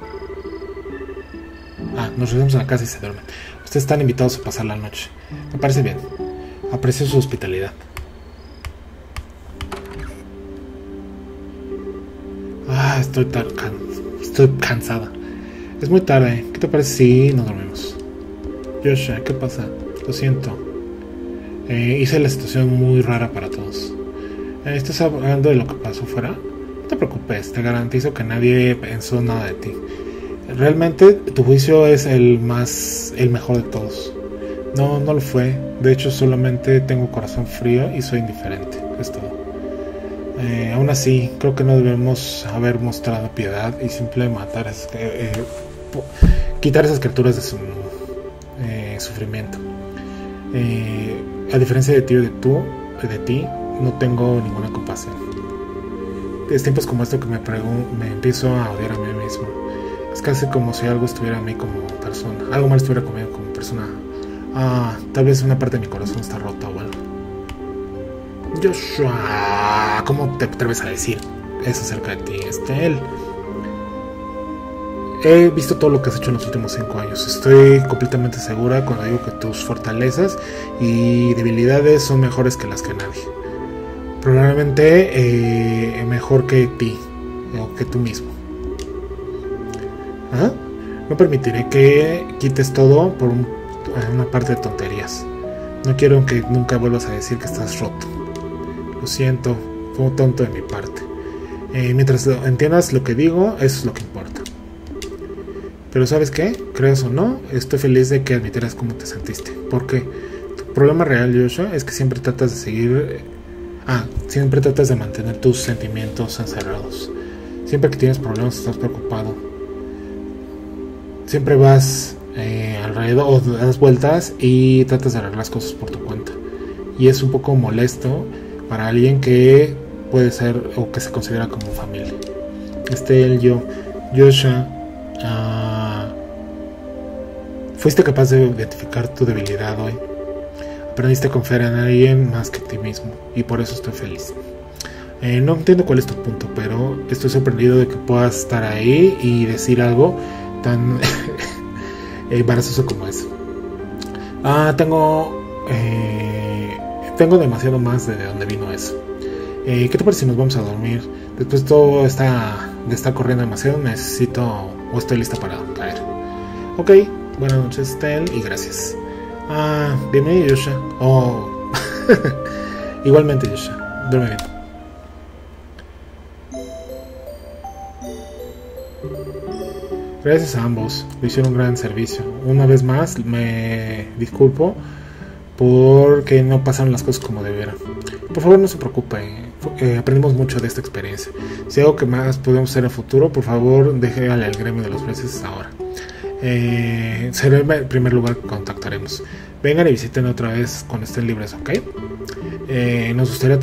Nos regresamos a la casa y se duermen. Ustedes están invitados a pasar la noche. Me parece bien. Aprecio su hospitalidad. Estoy cansada. Es muy tarde. ¿Qué te parece si nos dormimos? Joshua, ¿qué pasa? Lo siento. Hice la situación muy rara para todos. Estás hablando de lo que pasó fuera. No te preocupes, te garantizo que nadie pensó nada de ti. Realmente tu juicio es el mejor de todos. No lo fue. De hecho, solamente tengo corazón frío y soy indiferente. Es todo. Aún así, creo que no debemos haber mostrado piedad y simplemente matar quitar esas criaturas de su sufrimiento. A diferencia de ti o de ti, no tengo ninguna compasión. Es tiempos como esto que me empiezo a odiar a mí mismo. Es casi como si algo estuviera en mí como persona, algo mal estuviera conmigo como persona. Tal vez una parte de mi corazón está rota o algo. Joshua, ¿cómo te atreves a decir eso acerca de ti? Él. He visto todo lo que has hecho en los últimos 5 años. Estoy completamente segura cuando digo que tus fortalezas y debilidades son mejores que las que nadie. Probablemente mejor que ti o que tú mismo. No permitiré que quites todo por una parte de tonterías. No quiero que nunca vuelvas a decir que estás roto. Lo siento, fue un tonto de mi parte. Mientras entiendas lo que digo, eso es lo que importa. Pero ¿sabes qué? Creas o no, estoy feliz de que admitieras cómo te sentiste. Porque tu problema real, Joshua, es que siempre tratas de siempre tratas de mantener tus sentimientos encerrados. Siempre que tienes problemas estás preocupado. Siempre vas alrededor o das vueltas y tratas de arreglar las cosas por tu cuenta. Y es un poco molesto para alguien que puede ser o que se considera como familia. Joshua, fuiste capaz de identificar tu debilidad hoy. Aprendiste a confiar en alguien más que en ti mismo y por eso estoy feliz. No entiendo cuál es tu punto, pero estoy sorprendido de que puedas estar ahí y decir algo tan embarazoso como eso. Tengo demasiado más de dónde vino eso. ¿Qué te parece si nos vamos a dormir? Después de todo de estar corriendo demasiado, necesito o estoy lista para caer. Ok, buenas noches, Stel, y gracias. Bienvenido, Joshua. Igualmente, Joshua. Duerme bien. Gracias a ambos, me hicieron un gran servicio. Una vez más, me disculpo porque no pasaron las cosas como debieran. Por favor, no se preocupe. Aprendimos mucho de esta experiencia. Si hay algo que más podemos hacer en el futuro, por favor, déjale al gremio de los precios ahora. Será el primer lugar que contactaremos. Vengan y visiten otra vez cuando estén libres, ¿ok? Nos gustaría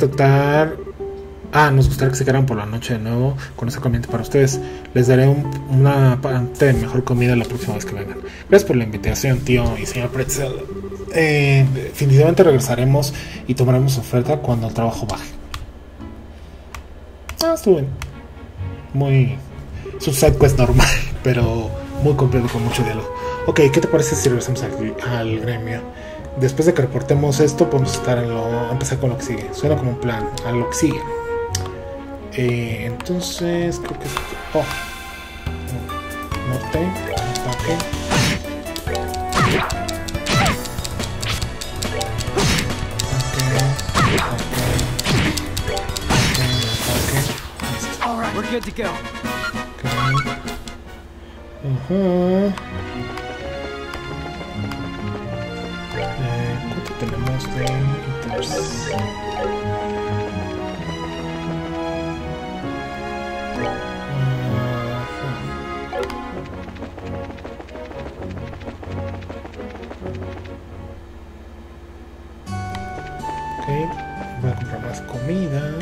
que se quedaran por la noche de nuevo con ese ambiente para ustedes. Les daré una parte de mejor comida la próxima vez que vengan. Gracias por la invitación, tío y señor Pretzel. Definitivamente regresaremos y tomaremos oferta cuando el trabajo baje. Estuvo bien. Es un side quest normal, pero muy completo con mucho diálogo. Ok, ¿qué te parece si regresamos al gremio? Después de que reportemos esto, podemos empezar con lo que sigue. Suena como un plan, a lo que sigue. Entonces, creo que es... norte, ataque. Alright, we're good to go. ¿Cuánto tenemos de ítems? Voy a comprar más comida.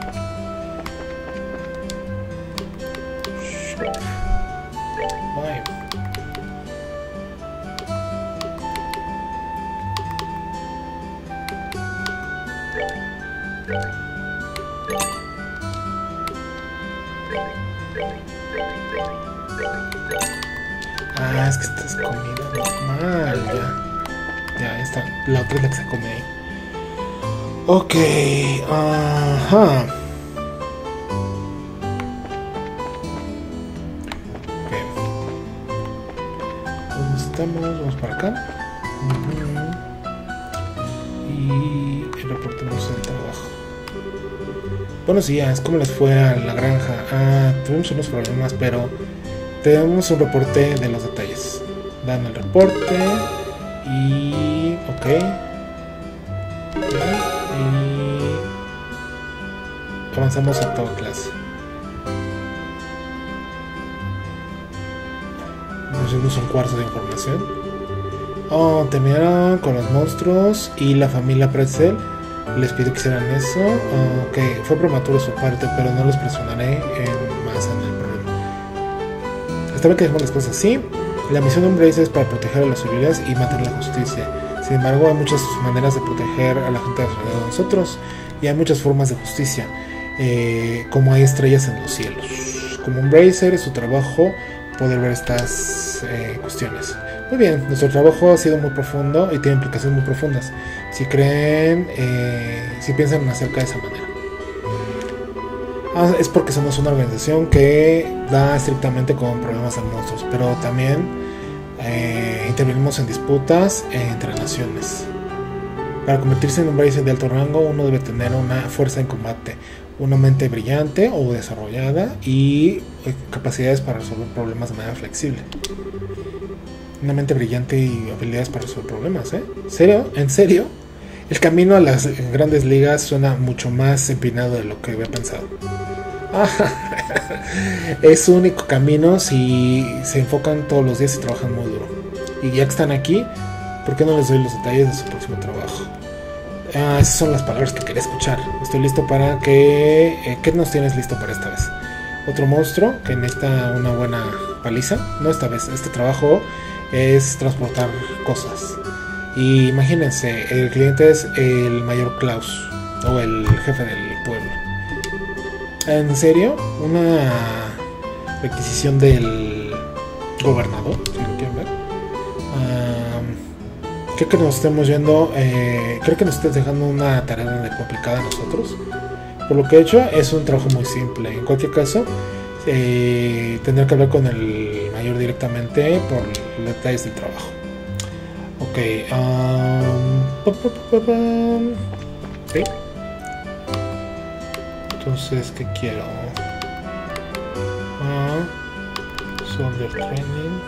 Es que esta es comida normal. Ya está. La otra es la que se come ahí. Ok. Ajá. ¿Dónde estamos? Vamos para acá. Y reportemos el trabajo. Buenos días, ¿cómo les fue a la granja? Tuvimos unos problemas, pero tenemos un reporte de los detalles. Dan el reporte y... ok. Y avanzamos a toda clase. Recibimos un cuarzo de información. Terminaron con los monstruos y la familia Pretzel. Les pido que hicieran eso. Ok, fue prematuro su parte, pero no los presionaré más en el problema. Está bien que dejemos las cosas así. La misión de Umbracer es para proteger a las civiles y mantener la justicia. Sin embargo, hay muchas maneras de proteger a la gente alrededor de nosotros. Y hay muchas formas de justicia. Como hay estrellas en los cielos. Como Umbracer es su trabajo poder ver estas cuestiones. Muy bien, nuestro trabajo ha sido muy profundo y tiene implicaciones muy profundas. Si creen, si piensan acerca de esa manera. Es porque somos una organización que da estrictamente con problemas de monstruos, pero también intervenimos en disputas entre naciones. Para convertirse en un Umbracer de alto rango, uno debe tener una fuerza en combate, una mente brillante o desarrollada y capacidades para resolver problemas de manera flexible. Una mente brillante y habilidades para resolver problemas, ¿eh? ¿Serio? ¿En serio? El camino a las grandes ligas suena mucho más empinado de lo que había pensado. Es su único camino si se enfocan todos los días y trabajan muy duro. Y ya que están aquí, ¿por qué no les doy los detalles de su próximo trabajo? Esas son las palabras que quería escuchar. Estoy listo para que... ¿qué nos tienes listo para esta vez? Otro monstruo que necesita una buena paliza. No esta vez, este trabajo es transportar cosas. Y imagínense, el cliente es el mayor Klaus, o el jefe del pueblo. ¿En serio? Una requisición del gobernador, si lo quieren ver. Creo que nos estemos yendo, creo que nos estés dejando una tarea complicada a nosotros. Por lo que he hecho, es un trabajo muy simple. En cualquier caso, tendré que hablar con el mayor directamente por los detalles del trabajo. Ok, ¿sí? Entonces, ¿qué quiero? Soldier training.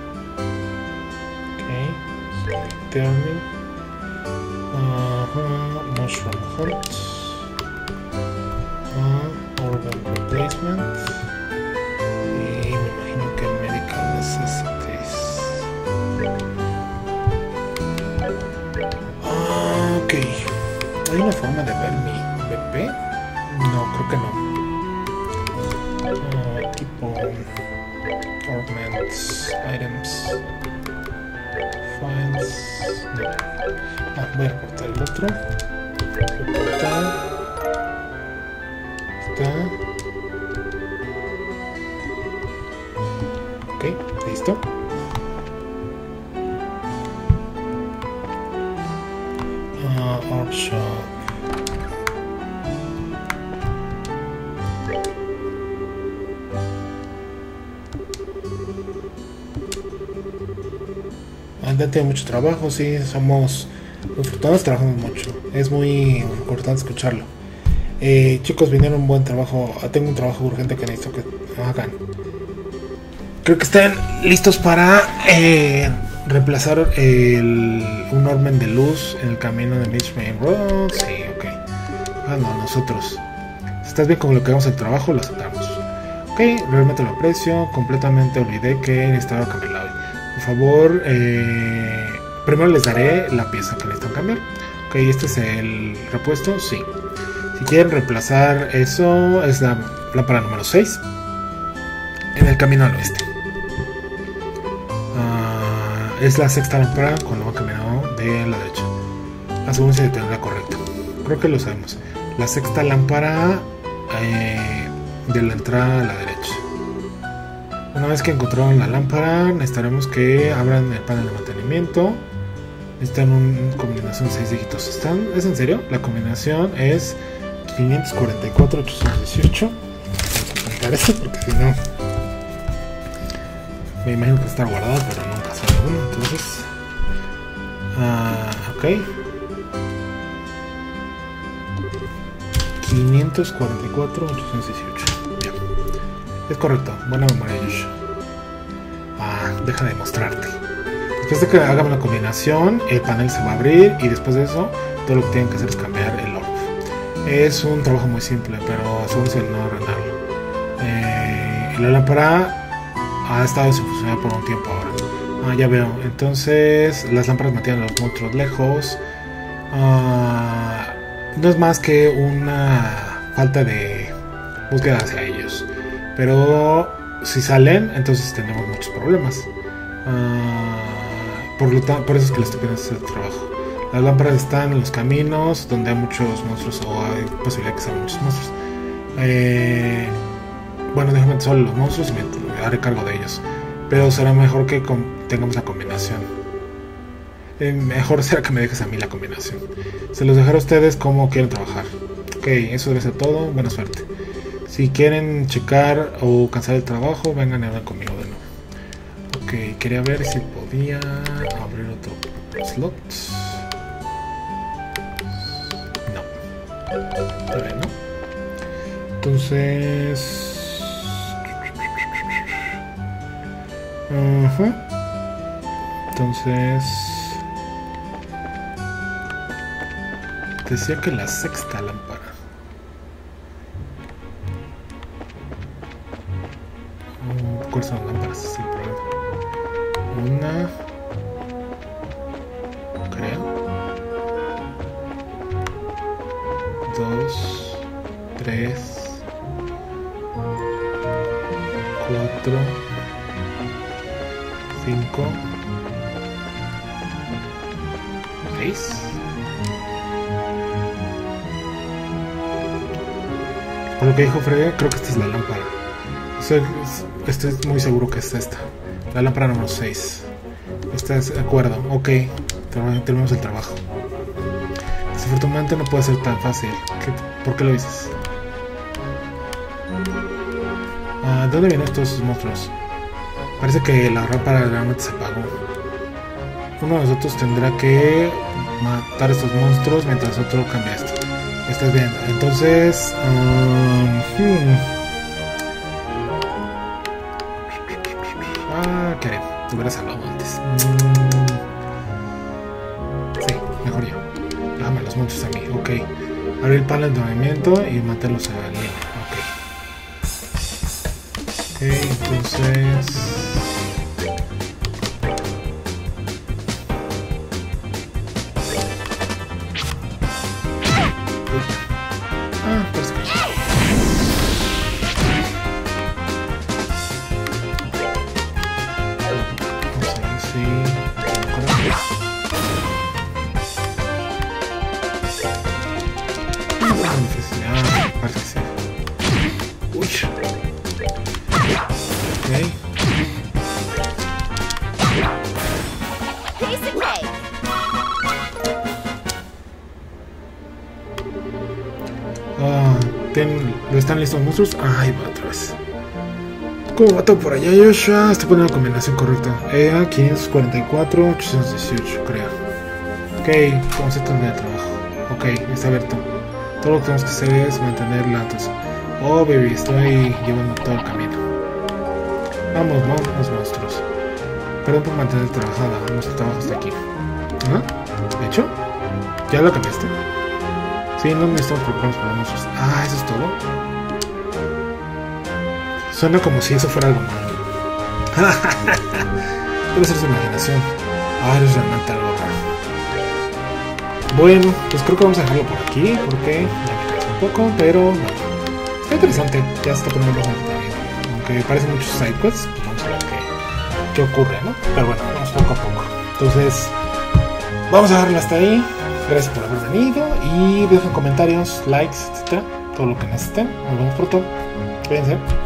Ok, turning. Mushroom hunt. Organ replacement. Y me imagino que medical necessities. Ok. ¿Hay una forma de ver mi BP? No, creo que no. Tipo ornaments, items, files. No. Voy a reportar el otro. Reportar. Está. Ok, listo. Art shop. Tiene mucho trabajo, sí, somos afortunados, trabajamos mucho. Es muy importante escucharlo. Chicos, vinieron un buen trabajo. Tengo un trabajo urgente que necesito que hagan. Creo que están listos para reemplazar un ormen de luz en el camino de Mitch Main Road. Sí, ok. No, nosotros. Si estás bien con lo que vamos al trabajo, lo aceptamos. Ok, realmente lo aprecio. Completamente olvidé que necesitaba cambiarla hoy. Por favor, primero les daré la pieza que necesitan cambiar. Ok, este es el repuesto, sí. Si quieren reemplazar eso, es la lámpara número 6 en el camino al oeste. Es la sexta lámpara cuando va caminando de la derecha. Asegúrense de tenerla correcta. Creo que lo sabemos. La sexta lámpara de la entrada a la derecha. Una vez que encontraron la lámpara, necesitaremos que abran el panel de mantenimiento. Necesitan una combinación de 6 dígitos. ¿Es en serio? La combinación es 544-818. Vamos a apuntar eso porque si no, me imagino que está guardado, pero nunca sale uno. Entonces, ok. 544, 818. Bien. Es correcto. Buena memoria, Josh. Deja de mostrarte. Después de que hagan la combinación, el panel se va a abrir y después de eso, todo lo que tienen que hacer es cambiar el orb. Es un trabajo muy simple, pero asegúrense de no arruinarlo. La lámpara ha estado sin funcionar por un tiempo ahora. Ya veo. Entonces, las lámparas mantienen a los monstruos lejos. No es más que una falta de búsqueda hacia ellos. Pero si salen, entonces tenemos muchos problemas. Por eso es que les estoy pidiendo este trabajo. Las lámparas están en los caminos donde hay muchos monstruos o hay posibilidad de que sean muchos monstruos. Bueno, déjame solo los monstruros y me haré cargo de ellos. Pero será mejor que tengamos la combinación. Mejor será que me dejes a mí la combinación. Se los dejaré a ustedes cómo quieren trabajar. Ok, eso debe ser todo. Buena suerte. Si quieren checar o cansar el trabajo, vengan y hablen conmigo de nuevo. Ok, quería ver si podía abrir otro slot. No. Todavía no. Entonces... Entonces... Decía que la sexta lámpara. ¿Cuáles son las lámparas? Sin problema. Una, creo. 2, 3, 4, 5, 6. Por lo que dijo Fred, creo que esta es la lámpara. Estoy muy seguro que es esta. La lámpara número 6. ¿Estás de acuerdo? Ok. Terminamos el trabajo. Desafortunadamente no puede ser tan fácil. ¿Por qué lo dices? ¿De dónde vienen todos esos monstruos? Parece que la lámpara realmente se apagó. Uno de nosotros tendrá que matar a estos monstruos mientras otro cambia esto. ¿Estás bien? Entonces... ¿qué haré? Te hubieras hablado antes. Sí, mejor yo. Déjame los monstruos a mí. Ok. Abrir el panel de movimiento y mantenerlos en línea. Ok. Ok, entonces... parece que... parece que sí. Uy. Ok. ¿Están listos los monstruos? Ahí va otra vez. ¿Cómo va todo por allá, Joshua? Estoy poniendo la combinación correcta. 544, 818, creo. Ok, concepto de trabajo. Ok, está abierto. Todo lo que tenemos que hacer es mantener la atención. Oh, baby, estoy llevando todo el camino. Vamos, monstruos. Perdón por mantener trabajada. Nuestro trabajo está aquí. ¿De hecho? ¿Ya lo cambiaste? Sí, no necesitamos preocuparnos por los monstruos. ¿Eso es todo? Suena como si eso fuera algo malo. Debe ser su imaginación. Eres realmente algo raro. Bueno, pues creo que vamos a dejarlo por aquí porque ya me canso un poco, pero bueno, está interesante. Ya se está poniendo bastante bien. Aunque parecen muchos sidequests, pues vamos a ver qué ocurre, ¿no? Pero bueno, vamos poco a poco. Entonces, vamos a dejarlo hasta ahí. Gracias por haber venido y dejen comentarios, likes, etcétera. Todo lo que necesiten. Nos vemos pronto. Cuídense.